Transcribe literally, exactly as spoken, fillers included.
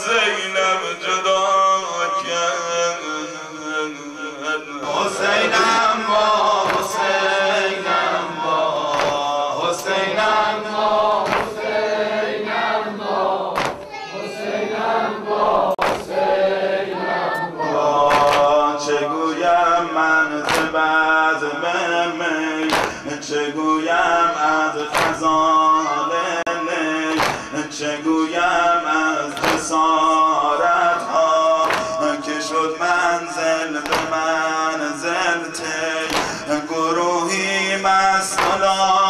زینب جدا کرد. حسینم با حسینم با حسینم با حسینم با حسینم با حسینم با چه گویم من ز بزم می، چه گویم از خزان نی، چه گویم از جسارت ها که شد منزل به منزل تی. گروهی مست